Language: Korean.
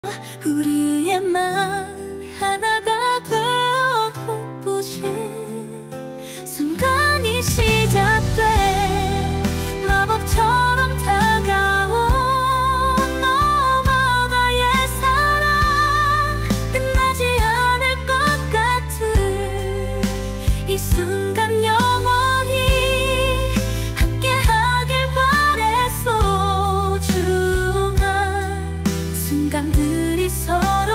우리의 맘 하나가 되어 눈부신 순간이 시작돼. 마법처럼 다가온 너와 나의 사랑, 끝나지 않을 것 같은 이 순간 영원히 함께하길 바래. 소중한 순간들이 서로